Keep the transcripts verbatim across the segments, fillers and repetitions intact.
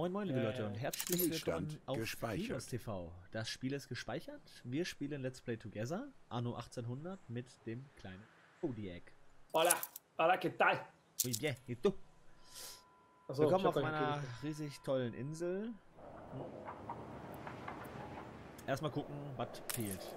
Moin moin liebe Äh, Leute und herzlich willkommen Spielstand auf gespeichert. Filos T V. Das Spiel ist gespeichert. Wir spielen Let's Play Together, Anno achtzehnhundert mit dem kleinen Kodiak. Hola, hola, ¿qué tal? Muy bien, y tú? Achso, Willkommen ich hab auf gar meiner nicht riesig tollen Insel. Erstmal gucken, was fehlt.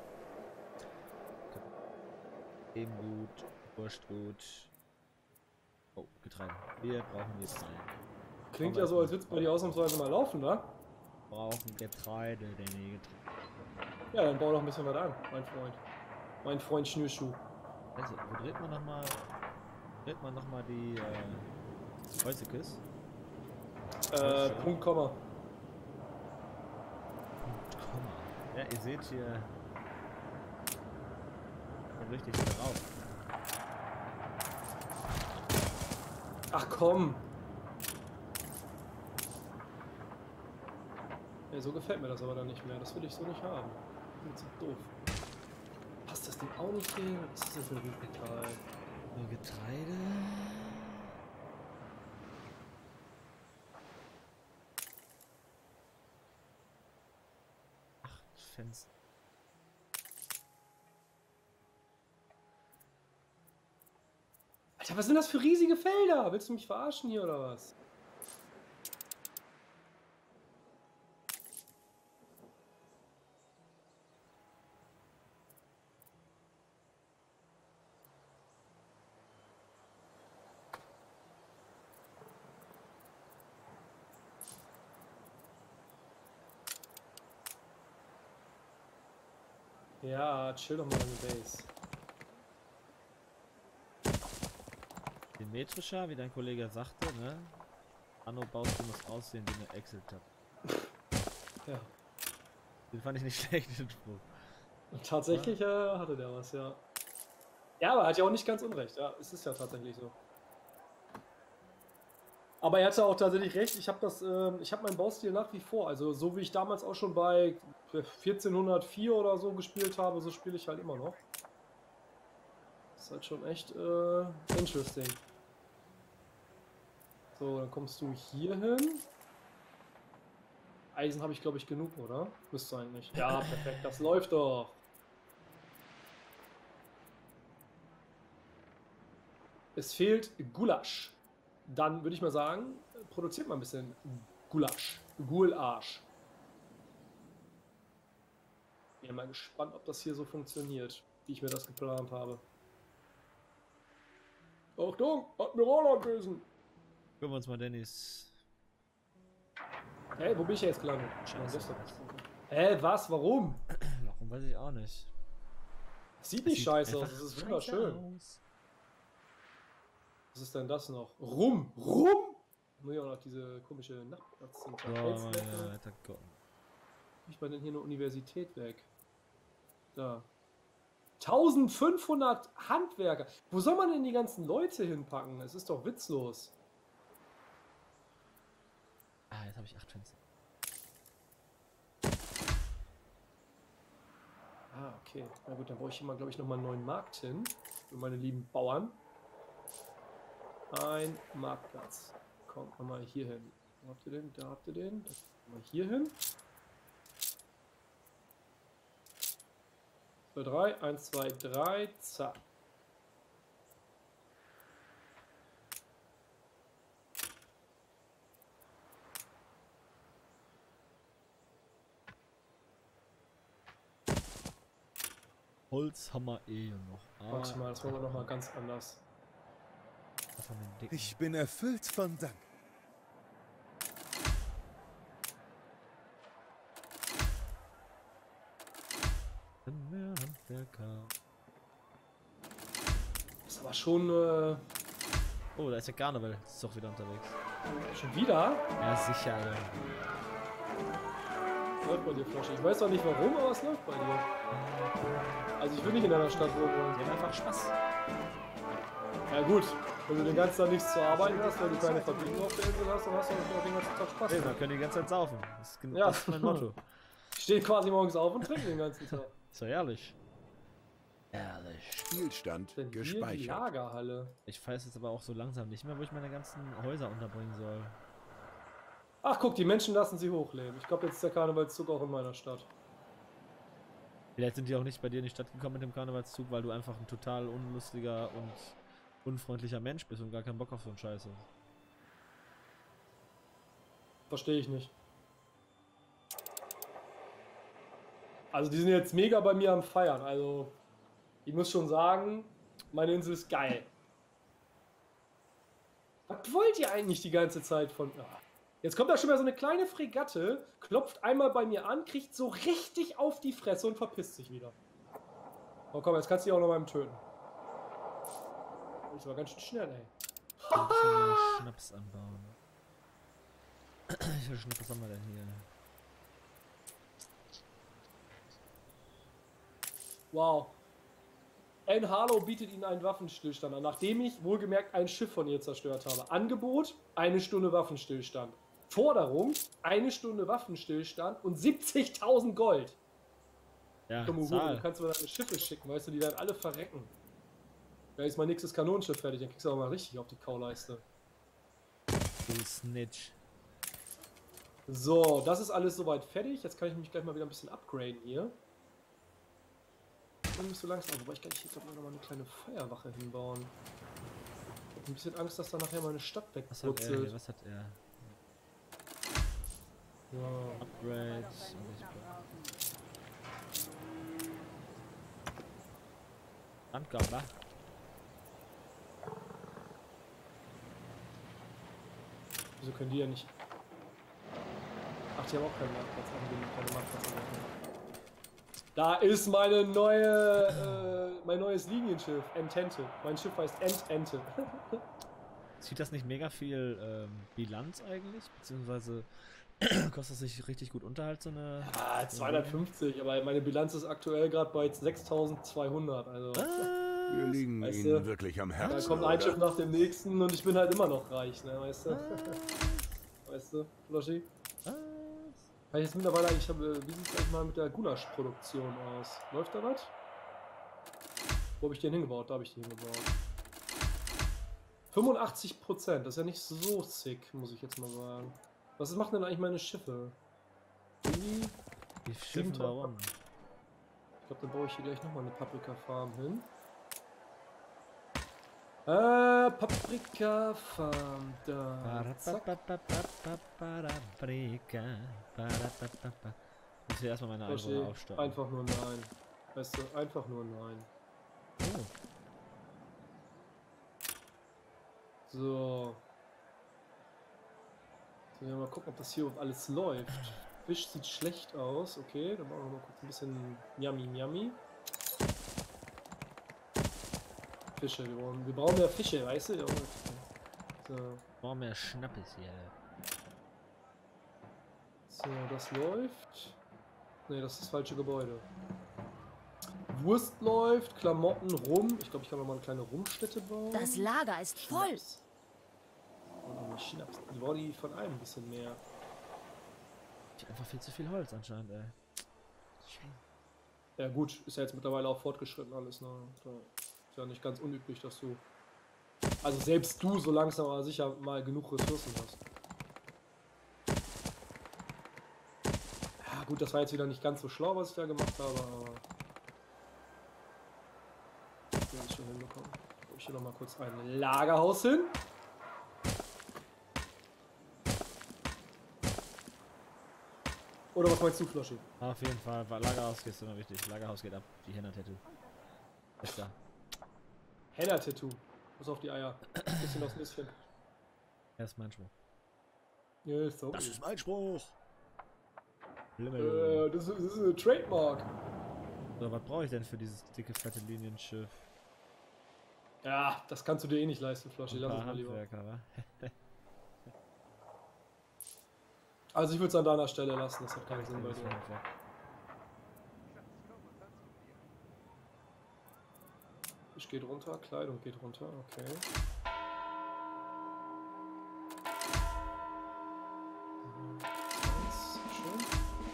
Eben gut, Wurstgut. Oh, Getreide. Wir brauchen Getreide. Klingt ja so, als würde es bei dir ausnahmsweise mal laufen, ne? Brauchen Getreide, denn die Getreide. Ja, dann bau doch ein bisschen was an, mein Freund. Mein Freund Schnürschuh. Also, wo dreht man nochmal? Dreht man nochmal die äh, Holzeküsse? Äh, Punkt, Komma. Punkt, Komma. Ja, ihr seht hier. Kommt richtig drauf. Ach komm! Ja, so gefällt mir das aber dann nicht mehr. Das will ich so nicht haben. Das ist so doof. Passt das Ding auch nicht hin? Was ist das für ein Riesenteil? Nur Getreide. Acht Fenster. Alter, was sind das für riesige Felder? Willst du mich verarschen hier oder was? Ja, chill doch mal in der Base. Symmetrischer, wie dein Kollege sagte, ne? Anno baust du muss aussehen wie eine Excel-Tab. Ja. Den fand ich nicht schlecht, den Spruch. Und tatsächlich äh, hatte der was, ja. Ja, aber er hat ja auch nicht ganz unrecht. Ja, es ist ja tatsächlich so. Aber er hatte auch tatsächlich recht. Ich habe das, äh, ich habe meinen Baustil nach wie vor. Also so wie ich damals auch schon bei vierzehnhundertvier oder so gespielt habe, so spiele ich halt immer noch. Das ist halt schon echt äh, interesting. So, dann kommst du hier hin. Eisen habe ich, glaube ich, genug, oder? Müsste eigentlich. Ja, perfekt. Das läuft doch. Es fehlt Gulasch. Dann würde ich mal sagen, produziert mal ein bisschen Gulasch. Gulasch. Bin ja mal gespannt, ob das hier so funktioniert, wie ich mir das geplant habe. Achtung, Admiral anwesend. Gucken wir uns mal Dennis. Hey, wo bin ich jetzt gelandet? Scheiße. Hä, was? Warum? Warum weiß ich auch nicht. Sieht nicht Sieht scheiße aus, einfach es ist scheiße wunderschön. aus. Was ist denn das noch? Rum! Rum! Muss ich auch noch diese komische Nachtplatz sind. So, ja, weiter gucken. Ich bin denn hier eine Universität weg? Da. eintausendfünfhundert Handwerker. Wo soll man denn die ganzen Leute hinpacken? Es ist doch witzlos. Ah, jetzt habe ich acht Fenster. Ah, okay. Na gut, dann brauche ich hier mal, glaube ich, nochmal einen neuen Markt hin. Für meine lieben Bauern. Ein Marktplatz. Kommt nochmal hier hin. Wo habt ihr den? Da habt ihr den. Das mal hier hin. zwei, drei. eins, zwei, drei. Zack. Holz haben wir eh noch. Ah, Warte mal, das machen wir nochmal ganz anders. von den dicken. Ich bin erfüllt von Dank. Mehr Handwerker. Das ist aber schon äh, Oh, da ist der Garnevel. Ist doch wieder unterwegs. schon wieder. Ja, sicher, Alter. Läuft bei dir, Flasche. Ich weiß auch nicht warum, aber es läuft bei dir. Also ich will nicht in einer Stadt wohnen. Die haben einfach Spaß. Ja gut, wenn du den ganzen Tag nichts zu arbeiten hast, weil du keine Verbindung auf der Insel hast, dann hast du auch den ganzen Tag Spaß. Hey, man können die ganze Zeit saufen. Das ist, genau Ja. das ist mein Motto. Ich stehe quasi morgens auf und trinke den ganzen Tag. Ist doch ehrlich. Ehrlich. Spielstand Denn hier die gespeichert. Lagerhalle. Ich weiß jetzt aber auch so langsam nicht mehr, wo ich meine ganzen Häuser unterbringen soll. Ach guck, die Menschen lassen sie hochleben. Ich glaube, jetzt ist der Karnevalszug auch in meiner Stadt. Vielleicht sind die auch nicht bei dir in die Stadt gekommen mit dem Karnevalszug, weil du einfach ein total unlustiger und unfreundlicher Mensch bist und gar keinen Bock auf so einen Scheiß hast. Verstehe ich nicht. Also die sind jetzt mega bei mir am Feiern. Also ich muss schon sagen, meine Insel ist geil. Was wollt ihr eigentlich die ganze Zeit von... Ah. Jetzt kommt da schon mal so eine kleine Fregatte, klopft einmal bei mir an, kriegt so richtig auf die Fresse und verpisst sich wieder. Oh komm, jetzt kannst du die auch noch mal töten. Das war ganz schön schnell, ey. Ich will Schnaps anbauen. Ich will Schnaps, was haben wir denn hier? Wow. Anne Harlow bietet ihnen einen Waffenstillstand an, nachdem ich wohlgemerkt ein Schiff von ihr zerstört habe. Angebot, eine Stunde Waffenstillstand. Forderung, eine Stunde Waffenstillstand und siebzigtausend Gold. Ja, Komm, Zahl. du kannst mir deine Schiffe schicken, weißt du, die werden alle verrecken. Da ist mein nächstes Kanonenschiff fertig, dann kriegst du aber mal richtig auf die Kauleiste. Du Snitch. So, das ist alles soweit fertig. Jetzt kann ich mich gleich mal wieder ein bisschen upgraden hier. Ich bin nicht so langsam, wobei ich gleich hier noch mal eine kleine Feuerwache hinbauen. Ich hab ein bisschen Angst, dass da nachher meine Stadt Was hat er hier? wegbrutzelt. Was hat er? Ja. Upgrades. Angabe. Wieso können die ja nicht... Ach, die haben auch keinen Marktplatz angelegt, keine Marktplatz angelegt. Da ist meine neue, äh, mein neues Linienschiff, Entente. Mein Schiff heißt Entente. Zieht das nicht mega viel ähm, Bilanz eigentlich? Beziehungsweise kostet es sich richtig gut Unterhalt, so eine... Ah, zweihundertfünfzig, aber meine Bilanz ist aktuell gerade bei sechstausendzweihundert, also... Wir liegen Weißt Ihnen du, wirklich am Da Herzen. kommt ein oder? Schiff nach dem nächsten und ich bin halt immer noch reich, ne, weißt du? Weißt du, Floschi? Was? Kann ich jetzt mittlerweile eigentlich, habe, wie sieht es eigentlich mal mit der Gulasch-Produktion aus? Läuft da was? Wo habe ich den hingebaut? Da habe ich den hingebaut. fünfundachtzig Prozent, das ist ja nicht so sick, muss ich jetzt mal sagen. Was machen denn eigentlich meine Schiffe? Die, Die Schiffe warum? ich glaube, dann baue ich hier gleich nochmal eine Paprika-Farm hin. Äh, Paprika-Farm, da. Zack. Paprika. Ich muss hier erstmal meine Floschi, Einwohner aufstocken. einfach nur nein. Weißt du, einfach nur nein. Oh. So. So, ja, mal gucken, ob das hier alles läuft. Fisch sieht schlecht aus. Okay, dann machen wir mal kurz ein bisschen Yummy Yummy. Fische, wir brauchen, wir brauchen mehr Fische, weißt du? So. Boah, mehr Schnappes hier. So, das läuft. Ne, das ist das falsche Gebäude. Wurst läuft, Klamotten, Rum. Ich glaube, ich kann noch mal eine kleine Rumstätte bauen. Das Lager ist voll. Schnaps. Oh, Schnaps. Die brauchen die von allem ein bisschen mehr. Ich hab einfach viel zu viel Holz anscheinend, ey. Ja gut, ist ja jetzt mittlerweile auch fortgeschritten alles. Ne? Ist ja nicht ganz unüblich, dass du... Also selbst du so langsam aber sicher mal genug Ressourcen hast. Ja gut, das war jetzt wieder nicht ganz so schlau, was ich da gemacht habe, aber... Ich will das schon hinbekommen. Baue ich hier nochmal kurz ein Lagerhaus hin. Oder was meinst du, Floschi? Auf jeden Fall, Lagerhaus ist immer wichtig. Lagerhaus geht ab, die Henna-Tattoo. Ist da. Henna-Tattoo. Muss auf die Eier. Bisschen aus bisschen. Er ist mein Spruch. Ja, ist so. Das ist mein Spruch. Limmel. Äh, das ist, das ist eine Trademark. So, was brauche ich denn für dieses dicke, fette Linienschiff? Ja, das kannst du dir eh nicht leisten, Floschi. Ein Lass paar es mal lieber. Handwerker, wa? Also ich würde es an deiner Stelle lassen, das hat keinen Sinn bei dir. Ich geht runter, Kleidung geht runter, okay. Eins, schön.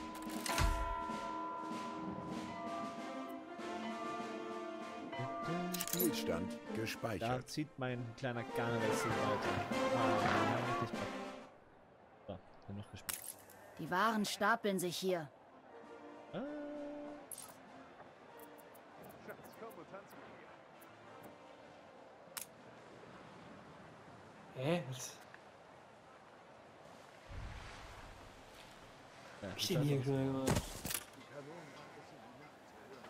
Spielstand Da gespeichert. zieht mein kleiner Karnevalszug weiter. Ah, richtig Bock. So, noch gespielt. Die Waren stapeln sich hier. Ah. Schatz, komm und tanz mit mir. Hä? Was Ja, hab ich denn hier gemacht? Die Kanonen waren bis in die Nacht.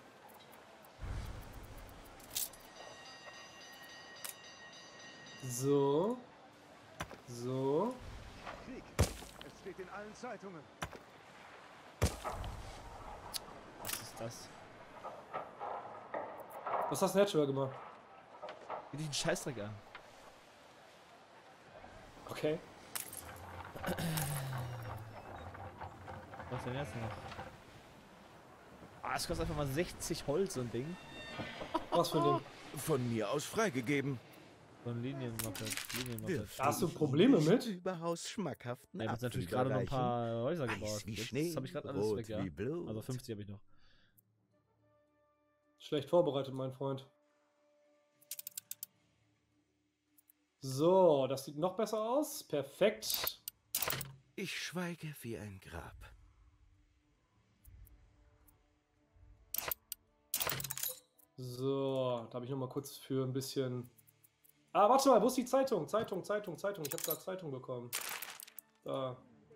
So. So. Krieg. Es steht in allen Zeitungen. Was ist das? Was hast du denn jetzt schon wieder gemacht? Geh dich einen Scheißdreck an. Okay. Was denn jetzt noch? Ah, es kostet einfach mal sechzig Holz, so ein Ding. Was für ein Ding? Von mir aus freigegeben. So ein Linienmoped. Linienmoped. Wirft Da hast du ich Probleme nicht mit? Überaus schmackhaften Ja, ich hab natürlich gerade noch ein paar Häuser Weiß gebaut. wie Jetzt Schnee, habe ich gerade alles rot weg, ja. wie Blut. Also fünfzig habe ich noch. Schlecht vorbereitet, mein Freund. So, das sieht noch besser aus. Perfekt. Ich schweige wie ein Grab. So, da habe ich noch mal kurz für ein bisschen... Ah, warte mal, wo ist die Zeitung? Zeitung, Zeitung, Zeitung. Ich habe gerade Zeitung bekommen. Da.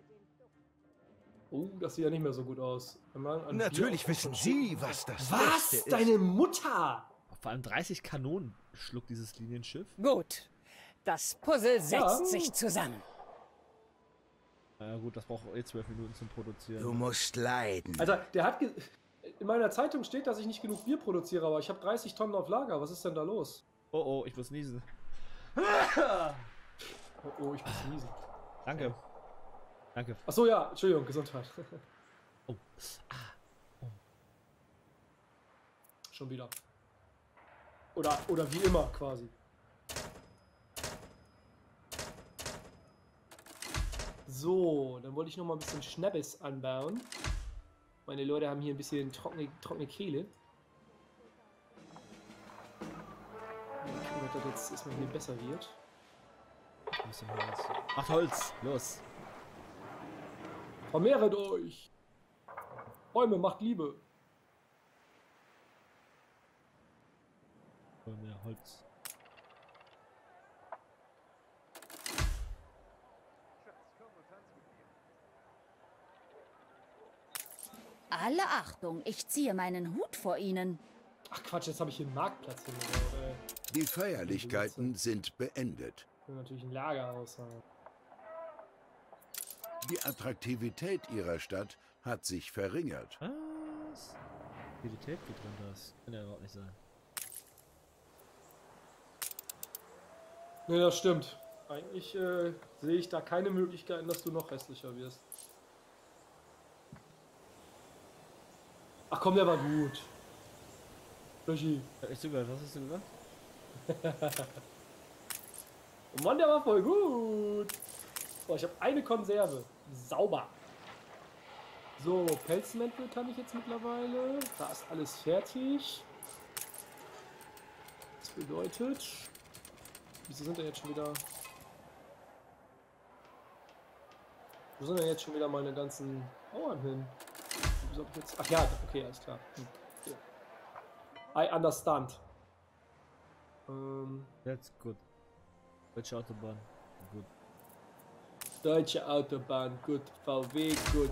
Oh, das sieht ja nicht mehr so gut aus. Wenn man an Natürlich Bier wissen auf- Sie, was das Was? Beste ist. Deine Mutter? Vor allem dreißig Kanonen schluckt dieses Linienschiff. Gut. Das Puzzle setzt Ja. sich zusammen. Na ja, gut, das braucht eh zwölf Minuten zum Produzieren. Du musst leiden. Alter, der hat... ge- In meiner Zeitung steht, dass ich nicht genug Bier produziere, aber ich habe dreißig Tonnen auf Lager. Was ist denn da los? Oh oh, ich muss niesen. Oh, oh ich muss niesen. Danke. Danke. Achso, ja, Entschuldigung, Gesundheit. Oh. Schon wieder. Oder, oder wie immer quasi. So, dann wollte ich noch mal ein bisschen Schnappes anbauen. Meine Leute haben hier ein bisschen trockene, trockene Kehle. Mal gucken, ob das jetzt erstmal hier besser wird. Ein bisschen Holz. Macht Holz! Los! Vermehret euch! Bäume macht Liebe! Hol mehr Holz. Schatz, komm und tanz mit mir. Alle Achtung, ich ziehe meinen Hut vor Ihnen. Ach Quatsch, jetzt habe ich hier einen Marktplatz hingebaut, ey. Die Feierlichkeiten sind beendet. Ich will natürlich ein Lagerhaus haben. Die Attraktivität ihrer Stadt hat sich verringert. Was? Qualität geht runter. Das kann ja überhaupt nicht sein. Ne, das stimmt. Eigentlich äh, sehe ich da keine Möglichkeiten, dass du noch hässlicher wirst. Ach komm, der war gut. Löschi. Ja, ich zugehört, was hast du gesagt? Oh Mann, der war voll gut. So, ich habe eine Konserve. Sauber. So, Pelzmäntel kann ich jetzt mittlerweile. Da ist alles fertig. Das bedeutet... Wieso sind denn jetzt schon wieder... Wo sind denn jetzt schon wieder meine ganzen Bauern hin? Wieso hab ich jetzt... Ach ja, okay, alles klar. Hm. Ja. I understand. Ähm, That's good. Welche Autobahn? Gut. Deutsche Autobahn, gut. V W, gut.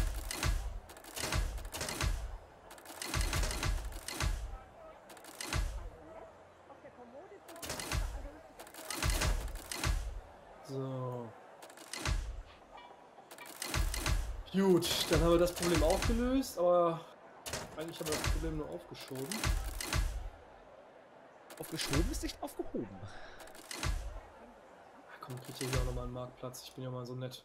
So. Gut, dann haben wir das Problem auch gelöst, aber eigentlich haben wir das Problem nur aufgeschoben. Aufgeschoben ist nicht aufgehoben. Komm, krieg ich hier auch nochmal einen Marktplatz. Ich bin ja mal so nett.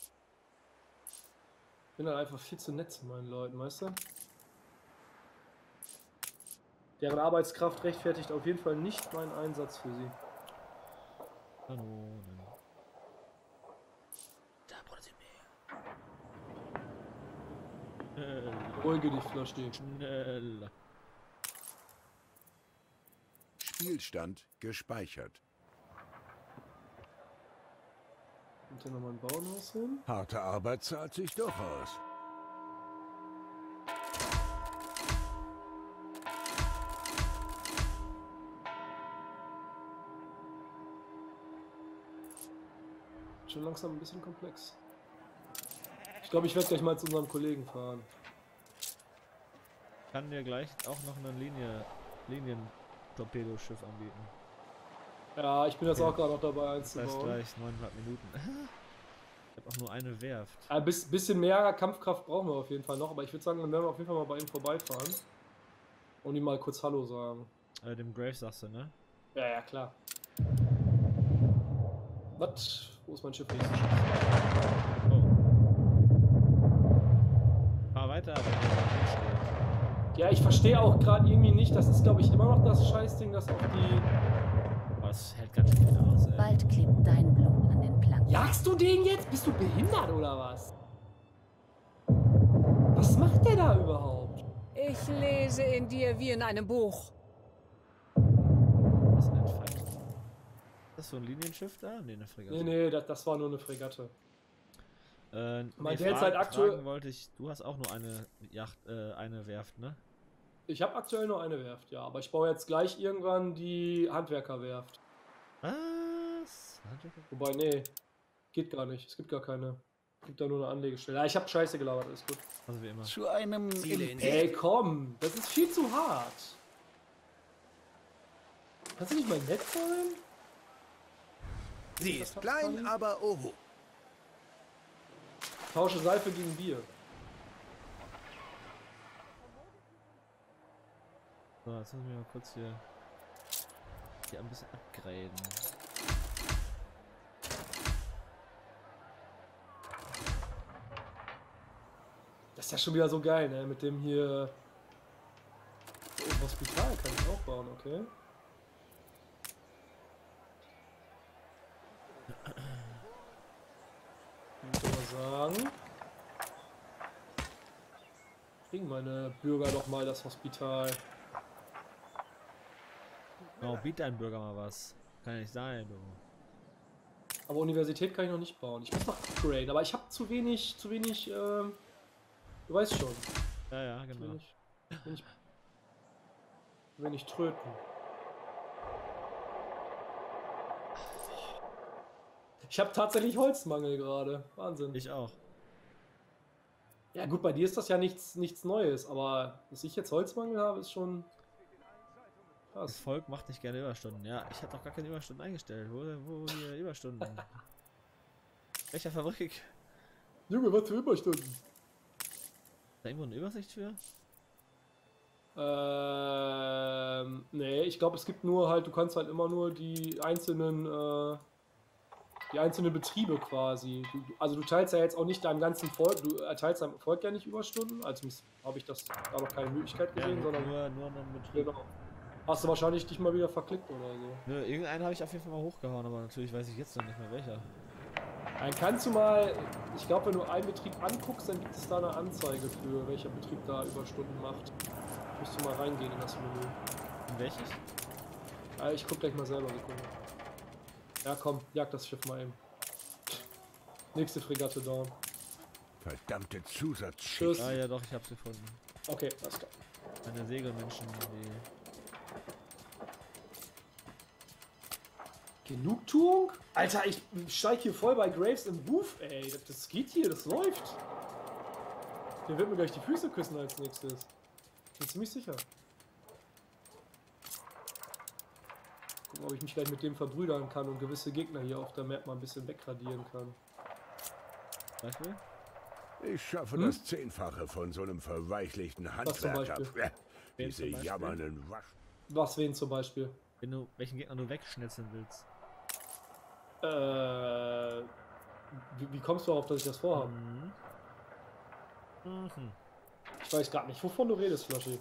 Ich bin halt einfach viel zu nett zu meinen Leuten, weißt du? Deren Arbeitskraft rechtfertigt auf jeden Fall nicht meinen Einsatz für sie. Kanonen. Da produzieren wir. Schnell. Beruhige dich, Flasche. Schnell. Spielstand gespeichert. Kommt hier nochmal ein Bauernhaus hin? Harte Arbeit zahlt sich doch aus. Schon langsam ein bisschen komplex. Ich glaube, ich werde gleich mal zu unserem Kollegen fahren. Ich kann dir gleich auch noch eine Linie, Linien-Torpedoschiff anbieten. Ja, ich bin jetzt Okay. auch gerade noch dabei, eins Das heißt zu bauen. gleich neuneinhalb Minuten. Ich habe auch nur eine Werft. Ein bis, bisschen mehr Kampfkraft brauchen wir auf jeden Fall noch, aber ich würde sagen, dann werden wir auf jeden Fall mal bei ihm vorbeifahren. Und ihm mal kurz Hallo sagen. Äh, dem Grave sagst du, ne? Ja, ja, klar. Was? Wo ist mein Schiff? Oh. Fahr weiter, wenn du da steht. Ja, ich verstehe auch gerade irgendwie nicht, das ist glaube ich immer noch das Scheißding, das auf die... Oh, das hält ganz schön viel aus, ey. Bald klebt dein Blut an den Planken. Jagst du den jetzt? Bist du behindert oder was? Was macht der da überhaupt? Ich lese in dir wie in einem Buch. Was ist denn ein Feind? Ist das so ein Linienschiff da? Ne, eine Fregatte. Nee, nee, das, das war nur eine Fregatte. Äh, Mein nee, derzeit fragen, aktuell- fragen wollte ich, du hast auch nur eine Yacht, äh, eine Werft, ne? Ich habe aktuell nur eine Werft, ja, aber ich baue jetzt gleich irgendwann die Handwerkerwerft. Was? Handwerker? Wobei, nee, geht gar nicht. Es gibt gar keine. Es gibt da nur eine Anlegestelle. Ja, ich habe Scheiße gelabert, alles gut. Also wie immer. Zu einem Ziele in Ey, komm, das ist viel zu hart. Kannst du nicht mal nett sein? Sie ist klein, aber oho. Tausche Seife gegen Bier. So, jetzt müssen wir mal kurz hier, hier ein bisschen upgraden. Das ist ja schon wieder so geil, ne? Mit dem hier... Oh, ein Hospital kann ich auch bauen, okay. Ich würde mal sagen... Kriegen meine Bürger doch mal das Hospital. Oh, biet deinem Bürger mal was. Kann ja nicht sein, du. Aber Universität kann ich noch nicht bauen. Ich muss noch upgraden, aber ich habe zu wenig, zu wenig, ähm... Du weißt schon. Ja, ja, Zu genau. wenig, zu wenig, zu wenig tröten. Ich habe tatsächlich Holzmangel gerade. Wahnsinn. Ich auch. Ja gut, bei dir ist das ja nichts, nichts Neues, aber dass ich jetzt Holzmangel habe, ist schon Das krass. Volk macht nicht gerne Überstunden. Ja, ich habe doch gar keine Überstunden eingestellt. Wo, wo hier Überstunden? Welcher Fabrik? Junge, was für Überstunden? Ist da irgendwo eine Übersicht für? Ähm, nee, ich glaube, es gibt nur halt, du kannst halt immer nur die einzelnen, äh, die einzelnen Betriebe quasi. Du, also du teilst ja jetzt auch nicht deinem ganzen Volk, du erteilst deinem Volk ja nicht Überstunden, also habe ich das da noch keine Möglichkeit Ja, gesehen, nur, sondern nur, nur einen Betrieb. genau. Hast du wahrscheinlich dich mal wieder verklickt oder so. Nö, irgendeinen habe ich auf jeden Fall mal hochgehauen, aber natürlich weiß ich jetzt noch nicht mehr welcher. Dann kannst du mal, ich glaube, wenn du einen Betrieb anguckst, dann gibt es da eine Anzeige für, welcher Betrieb da Überstunden macht. Musst du mal reingehen in das Menü. In welches? Ah, ich guck gleich mal selber, Sekunde. Ja, komm, jag das Schiff mal eben. Nächste Fregatte down. Verdammte Zusatzschiff. Tschüss. Ah ja doch, ich hab's gefunden. Okay, alles klar. Meine Segelmenschen, die... Genugtuung? Alter, ich steig hier voll bei Graves im Booth, ey. Das, das geht hier, das läuft. Der wird mir gleich die Füße küssen als nächstes. Bin ziemlich sicher. Gucken, ob ich mich gleich mit dem verbrüdern kann und gewisse Gegner hier auf der Map mal ein bisschen wegradieren kann. Beispiel? Ich schaffe Hm? das Zehnfache von so einem verweichlichten Was zum Handwerker. Beispiel? Ja, Wen diese zum Beispiel? jammernden Wasch... Was, wen zum Beispiel? Wenn du welchen Gegner du wegschnitzeln willst. Äh, wie, wie kommst du darauf, dass ich das vorhabe? Mhm. Mhm. Ich weiß gar nicht, wovon du redest, Flaschi.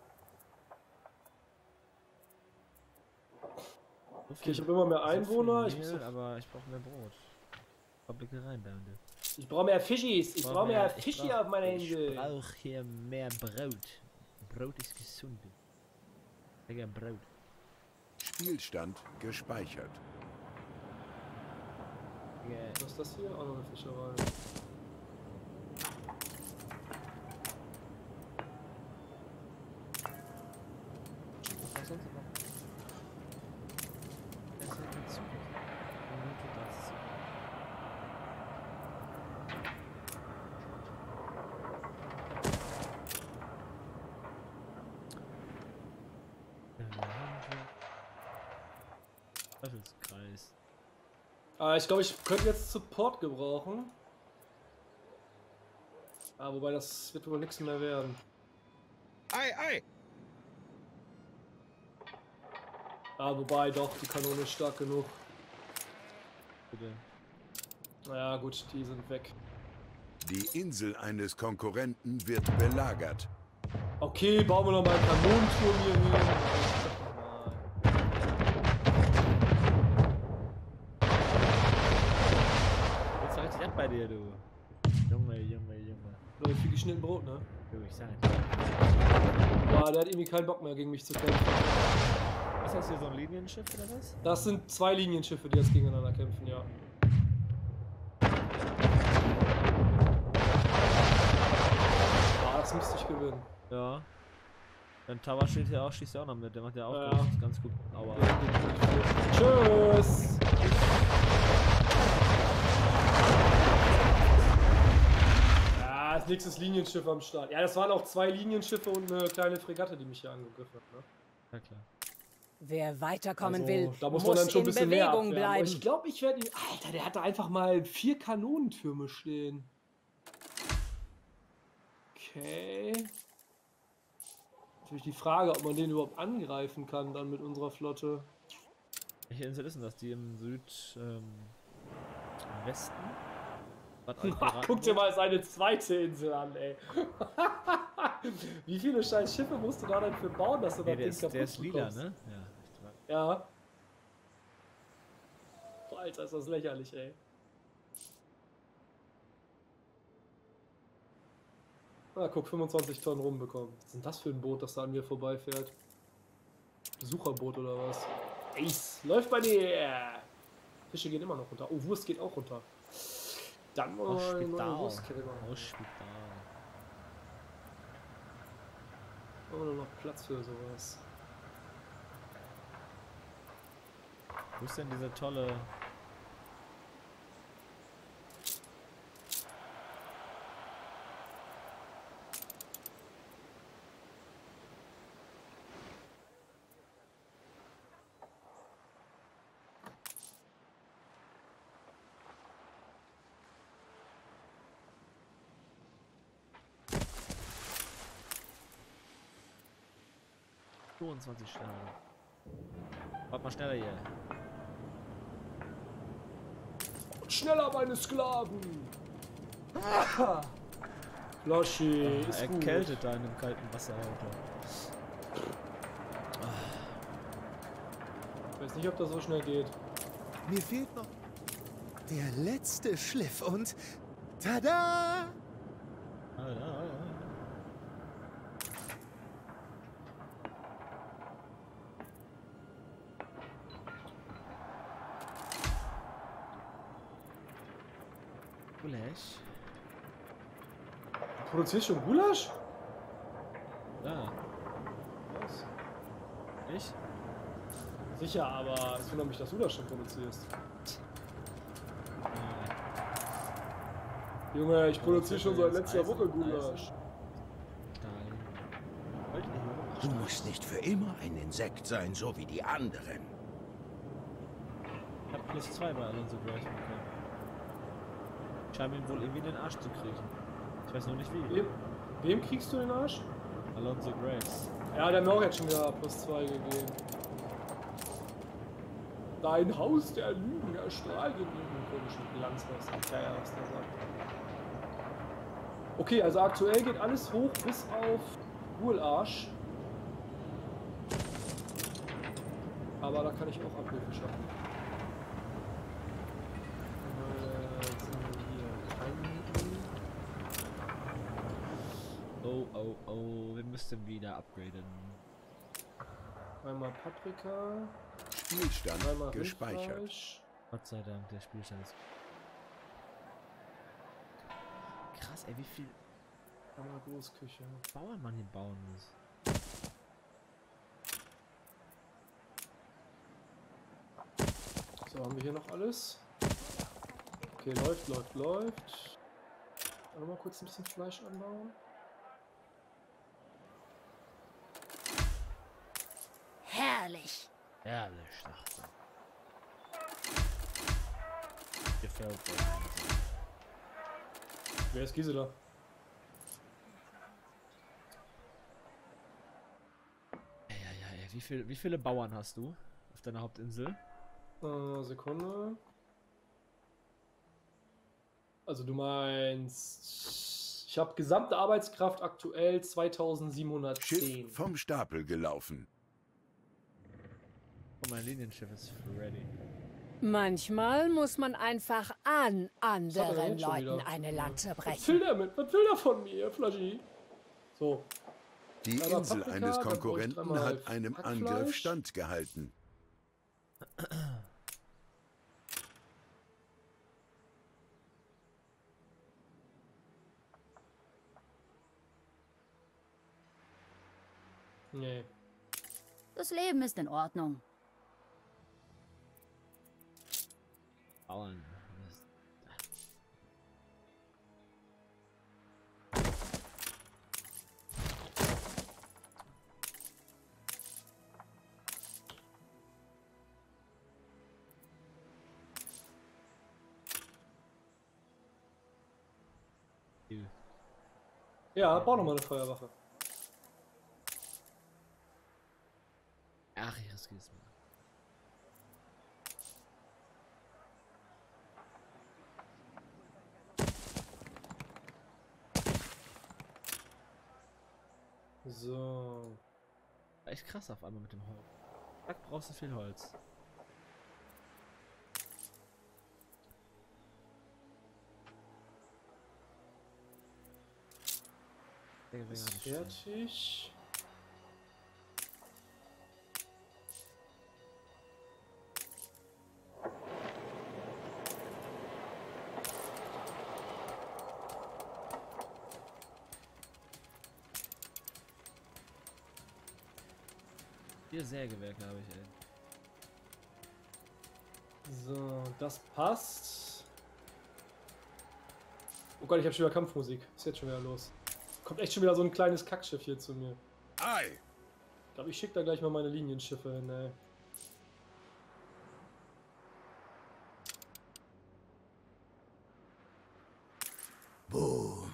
So Okay, ich habe immer mehr so Einwohner. viel Ich, Mehl, muss- aber ich brauche mehr Brot. Fabrik rein, Bande. ich brauche mehr Fischis. Ich brauche mehr ich Fischi brauch- auf meiner Ich Insel. brauche hier mehr Brot. Brot ist gesund. Lecker Brot. Spielstand gespeichert. Yeah. Was ist das hier? Auch noch eine Fischerei. Was sonst noch? Das ist halt super. Und das ist super. Teufelskreis. Äh, ich glaube, ich könnte jetzt Support gebrauchen. Ah, wobei das wird wohl nichts mehr werden. Ei, ei! Ah, wobei doch, die Kanone ist stark genug. Bitte. Naja, gut, die sind weg. Die Insel eines Konkurrenten wird belagert. Okay, bauen wir noch mal einen Kanonenturm hier hin. Jetzt richtig ab bei dir, du. Junge, Junge, Junge. Läuft wie geschnitten Brot, ne? Du, ich sag nicht. Boah, der hat irgendwie keinen Bock mehr gegen mich zu kämpfen. Ist das hier so ein Linienschiff oder was? Das sind zwei Linienschiffe, die jetzt gegeneinander kämpfen, ja. Ah, das müsste ich gewinnen. Ja. Dann Tower steht hier auch, schießt ja auch noch mit. Der macht ja auch Ja. ganz, ganz gut. Aua. Tschüss! Ja, als nächstes Linienschiff am Start. Ja, das waren auch zwei Linienschiffe und eine kleine Fregatte, die mich hier angegriffen hat. Ne? Ja klar. Wer weiterkommen Also, will, da muss, muss man dann schon ein in bisschen mehr Bewegung abwehren. Aber bleiben. ich glaube, ich werde ihn... Alter, der hatte einfach mal vier Kanonentürme stehen. Okay. Natürlich die Frage, ob man den überhaupt angreifen kann dann mit unserer Flotte. Welche Insel ist denn das? Die im Süd... Ähm, im Westen? Bad Ach, Altpiraten- guck dir mal seine zweite Insel an, ey. Wie viele scheiß Schiffe musst du da denn für bauen, dass du Nee, das der Ding ist, kaputt der ist lila, bekommst? ne? Ja. ich weiß. Ja. Boah, Alter, ist das lächerlich, ey. Ah, guck, fünfundzwanzig Tonnen rumbekommen. Was ist denn das für ein Boot, das da an mir vorbeifährt? Besucherboot oder was? Ace, läuft bei dir! Fische gehen immer noch runter. Oh, Wurst geht auch runter. Dann mal eine neue Hospital. Wurstkette machen. Hospital. Haben wir nur noch Platz für sowas. Wo ist denn diese tolle... fünfundzwanzig Sterne. Warte mal schneller hier. Schneller, meine Sklaven! Floschi, ist gut. Erkältet da in dem kalten Wasser, Alter. Ich weiß nicht, ob das so schnell geht. Mir fehlt noch der letzte Schliff und tada! Ah, ja, ja, ja. Gulasch? Du produzierst schon Gulasch? Ja. Was? Ich? Sicher, aber es wundert mich, dass du das schon produzierst. Äh, Junge, ich produziere das schon ist seit jetzt letzter Eisen, Woche Gulasch. Stahl. Wollte ich nicht, Du musst nicht für immer ein Insekt sein, so wie die anderen. Ich hab plus zwei bei Alonso Grace bekommen. Ich scheine ihn wohl irgendwie in den Arsch zu kriegen. Ich weiß nur nicht wie. Wem, wem kriegst du den Arsch? Alonso Grace. Ja, der hat mir auch jetzt schon wieder plus zwei gegeben. Dein Haus der Lügen erstrahlt in diesem komischen Glanz, was der Geier, was der sagt. Okay, also aktuell geht alles hoch bis auf Ghoul-Arsch. Aber da kann ich auch Abhilfe schaffen. Äh, jetzt sind wir hier Kleinmieten. Oh, oh, oh. Wir müssten wieder upgraden. Einmal Paprika. Spielstand Einmal gespeichert. Rindfleisch. Gott sei Dank, der Spielstand ist Krass, ey, wie viel Eine Großküche. Bauern man hier bauen muss. So, haben wir hier noch alles? Okay, läuft, läuft, läuft. Noch mal kurz ein bisschen Fleisch anbauen. Herrlich. Herrlich, sagt er. Gefällt mir. Wer ist Gisela? Ja, ja, ja, ja. Wie, viel, wie viele Bauern hast du auf deiner Hauptinsel? Äh, Sekunde. Also du meinst, ich habe gesamte Arbeitskraft aktuell zweitausendsiebenhundertzehn. Schiff vom Stapel gelaufen. Oh, mein Linienschiff ist ready. Manchmal muss man einfach an hat er anderen jetzt schon Leuten wieder? eine Lanze Was will brechen. der mit? Was will der von mir, Flaschi? So. Die Einmal Insel Paprika, eines dann brauche ich Konkurrenten dreimal hat einem Hackfleisch. Angriff standgehalten. Nee. Das Leben ist in Ordnung. Bauern. Ja, bau noch mal eine Feuerwache. Ach, ich riskiere es mal. So. Echt krass auf einmal mit dem Holz. Da brauchst du viel Holz. Ist fertig. Vier Sägewerke habe ich, ey. So, das passt. Oh Gott, ich habe schon wieder Kampfmusik. Ist jetzt schon wieder los. Kommt echt schon wieder so ein kleines Kackschiff hier zu mir. Ei! Ich glaube, ich schicke da gleich mal meine Linienschiffe hin, ey. Boom.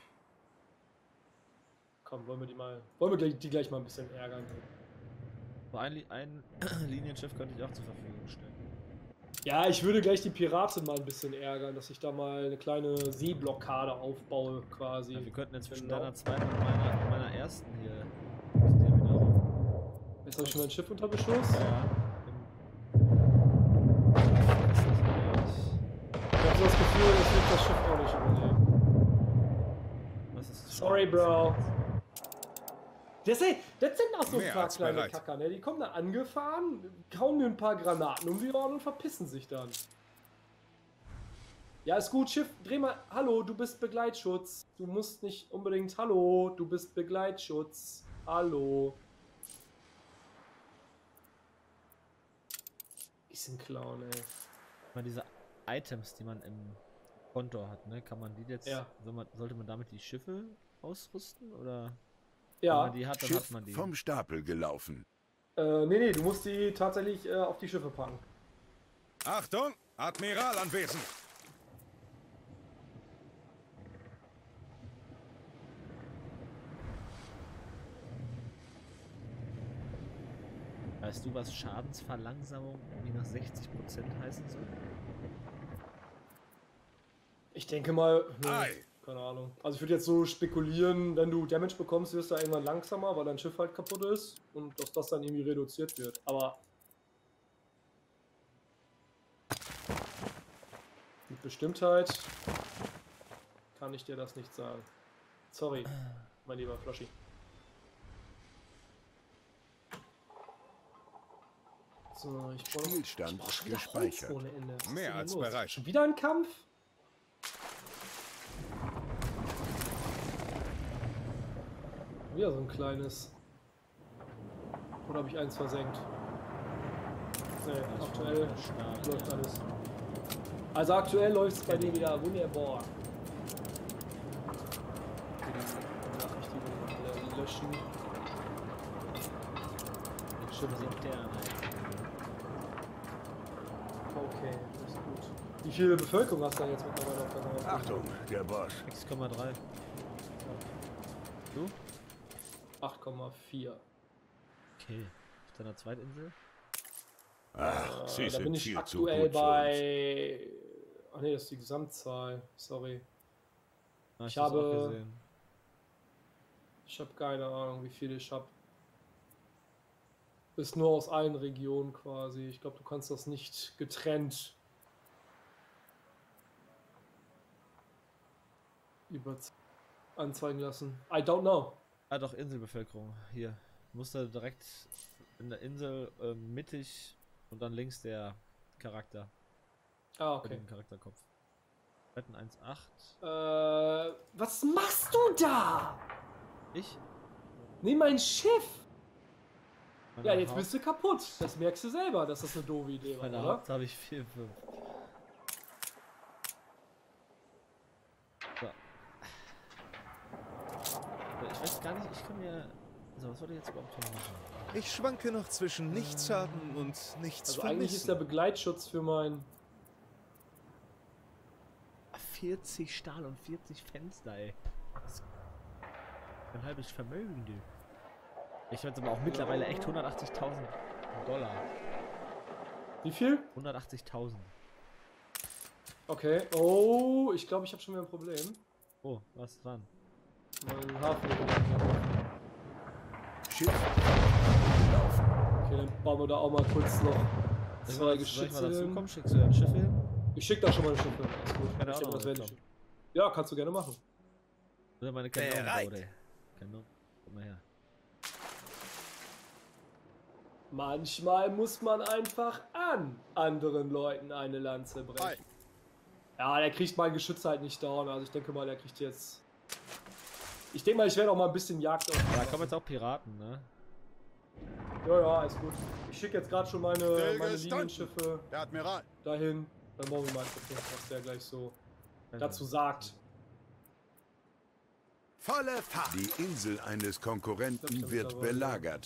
Komm, wollen wir die mal. Wollen wir gleich, die gleich mal ein bisschen ärgern? So ein, Li- ein Linienschiff könnte ich auch zur Verfügung stellen. Ja, ich würde gleich die Piraten mal ein bisschen ärgern, dass ich da mal eine kleine Seeblockade aufbaue, quasi. Ja, wir könnten jetzt zwischen Genau. deiner zweiten und meiner, und meiner ersten hier. Wo sind die wieder rum? Jetzt habe ich schon ein Schiff unter Beschuss. Ja, ja. Ich habe so das Gefühl, dass ich das Schiff auch nicht überleben. Was ist Sorry, Bro. Das, ey, das sind auch so ein Mehr paar als kleine bereit. Kacker, ne? Die kommen da angefahren, kauen mir ein paar Granaten um die Ohren und verpissen sich dann. Ja, ist gut, Schiff, dreh mal. Hallo, du bist Begleitschutz. Du musst nicht unbedingt. Hallo, du bist Begleitschutz. Hallo. Ist ein Clown, ey. Mal diese Items, die man im Konto hat, ne? Kann man die jetzt. Ja. Soll man, sollte man damit die Schiffe ausrüsten? Oder? Ja. Wenn man die hat, dann Schiff hat man die. vom Stapel gelaufen. Äh, nee, nee, du musst die tatsächlich äh, auf die Schiffe packen. Achtung! Admiral anwesend! Weißt du, was Schadensverlangsamung minus sechzig Prozent heißen soll? Ich denke mal, nee, Ei. keine Ahnung. Also ich würde jetzt so spekulieren, wenn du Damage bekommst, wirst du irgendwann langsamer, weil dein Schiff halt kaputt ist und dass das dann irgendwie reduziert wird. Aber mit Bestimmtheit kann ich dir das nicht sagen. Sorry, mein lieber Floschi. So, ich brauche Spielstand brauch schon wieder gespeichert. Holz ohne Ende. Was ist Mehr denn als los? bereit. Schon wieder ein Kampf? Wieder so ein kleines. Oder habe ich eins versenkt? Nee, aktuell läuft alles. Also aktuell läuft es bei dir wieder wunderbar. Die Benachrichtigungen alle löschen. Schön sind der. Okay, das ist gut. Wie viele Bevölkerung hast du da jetzt mittlerweile auf deiner Seite? Achtung, der Boss. sechs Komma drei. Du? acht Komma vier. Okay. Auf deiner Zweitinsel? Ach, Sie Äh, da bin sind ich viel zu aktuell gut für uns. bei. Ach nee, das ist die Gesamtzahl. Sorry. Ah, Ich hab's auch habe- gesehen. Ich habe keine Ahnung, wie viele ich habe. Ist nur aus allen Regionen quasi. Ich glaube, du kannst das nicht getrennt über anzeigen lassen. I don't know. Ah, doch, Inselbevölkerung. Hier. Musst du direkt in der Insel äh, mittig und dann links der Charakter. Ah, Okay. okay. Den Charakterkopf. Retten eins Komma acht. Äh, was machst du da? Ich? Nimm mein Schiff. Meine Ja, jetzt Haupt- bist du kaputt. Das merkst du selber, dass das eine doofe Idee war, Meine oder? Haupt habe ich vier fünf. So. Ich weiß gar nicht, ich kann mir. So, was wollte ich jetzt überhaupt hier machen? Ich schwanke noch zwischen nichts haben und nichts Also eigentlich ist der vermissen. Begleitschutz für mein... vierzig Stahl und vierzig Fenster, ey. Das ist ein halbes Vermögen, du. Ich werde aber auch mittlerweile echt hundertachtzigtausend Dollar. Wie viel? hundertachtzigtausend. Okay. Oh, ich glaube, ich habe schon wieder ein Problem. Oh, was ist dran? Mein Hafen. Schiff. Okay, dann bauen wir da auch mal kurz noch Soll zwei ich mal, soll ich Geschütze mal dazu hin. kommen? Schickst du ein Schiff hin? Ich schick da schon mal ein Schiff hin. Alles gut. Kann er Ich auch denke, noch das werde ich. mitkommen. Ja, kannst du gerne machen. Oder meine Kanone, Bereit. oder? Kanone. Guck mal her. Manchmal muss man einfach an anderen Leuten eine Lanze brechen. Hi. Ja, der kriegt mein Geschütz halt nicht down. Also ich denke mal, der kriegt jetzt... Ich denke mal, ich werde auch mal ein bisschen Jagd auf. Aber da kommen jetzt auch Piraten, ne? Ja, ja, alles gut. Ich schicke jetzt gerade schon meine, meine Stillgestanden. Linienschiffe Der Admiral. dahin. Dann wollen wir mal gucken, was der gleich so dazu sagt. Volle Fahrt. Die Insel eines Konkurrenten wird belagert.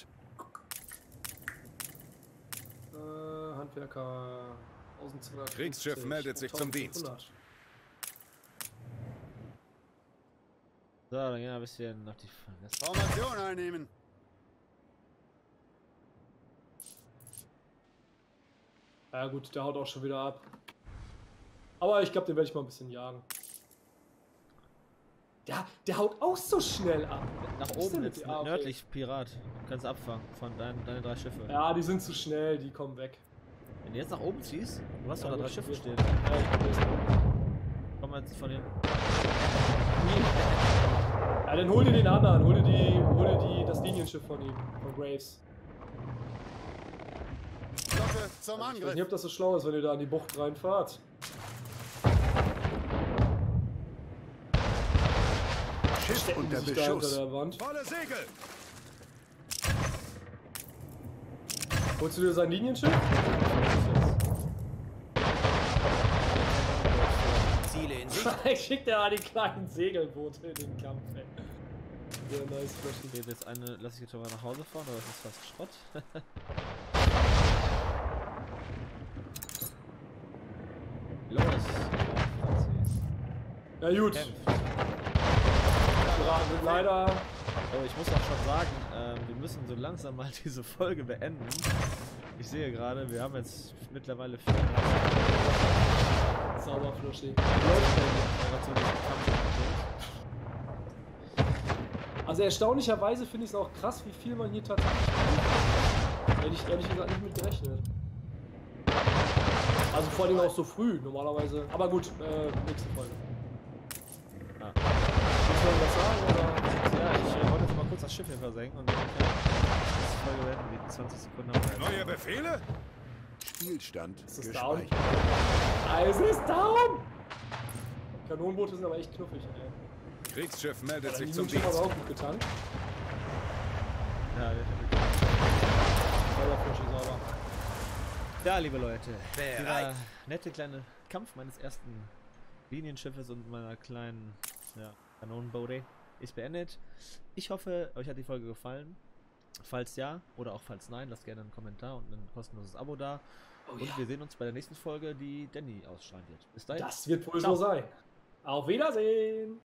Äh, Handwerker eintausendzweihundert. Kriegsschiff meldet sich zum Dienst. So, dann gehen wir ein bisschen auf die Fresse. Formation einnehmen. Ja gut, der haut auch schon wieder ab. Aber ich glaube, den werde ich mal ein bisschen jagen. Der, der haut auch so schnell ab. Nach Was ist denn oben mit jetzt, dir? Ah, okay. nördlich Pirat. Du kannst abfangen von deinen deine drei Schiffe. Ja, die sind zu schnell, die kommen weg. Wenn du jetzt nach oben ziehst, du hast Ja, doch da drei gut, Schiffe gut. stehen. Ja, ich probier's mal. Komm mal jetzt von hinten. Ja, dann hol dir den anderen, hol dir, die, hol dir die, das Linienschiff von ihm, von Graves. Flotte zum Ich weiß nicht, Angriff. ob das so schlau ist, wenn ihr da in die Bucht reinfahrt. Schiff Stecken die unter sich da hinter Beschuss. der Wand. Volle Segel. Holst du dir sein Linienschiff? Ziele in Sicht. Ich schick dir mal die kleinen Segelboote in den Kampf, ey. Sehr nice, Flashy. Geht jetzt eine, lass ich jetzt schon mal nach Hause fahren, oder ist das fast Schrott? Los! Franzis. Ja gut, Kämpft. Piraten sind leider... Oh, ich muss auch schon sagen, ähm, wir müssen so langsam mal diese Folge beenden. Ich sehe gerade, wir haben jetzt mittlerweile vier Sauber, Flashy. Also erstaunlicherweise finde ich es auch krass, wie viel man hier tatsächlich macht. Hätte ich ehrlich gesagt nicht mit gerechnet. Also vor allem auch so früh, normalerweise. Aber gut, äh, nächste Folge. Ah. Willst du noch was sagen, oder? Ja, ich äh, wollte jetzt mal kurz das Schiff hier versenken und dann kann ich die Folge beenden, wie zwanzig Sekunden haben wir. Neue Befehle? Spielstand Ist es down? gespeichert. Also ist down! Kanonenboote sind aber echt knuffig, ey. Kriegsschiff meldet Ja, sich die zum Linienschiff Dienst. aber auch gut getankt. Ja, Sauber, Fischi, sauber. ja, liebe Leute. Dieser nette kleine Kampf meines ersten Linienschiffes und meiner kleinen ja, Kanonenboote ist beendet. Ich hoffe, euch hat die Folge gefallen. Falls ja oder auch falls nein, lasst gerne einen Kommentar und ein kostenloses Abo da. Oh, und ja. wir sehen uns bei der nächsten Folge, die Danny ausstrahlen wird. Bis dahin. Das wird wohl Ciao. so sein. Auf Wiedersehen.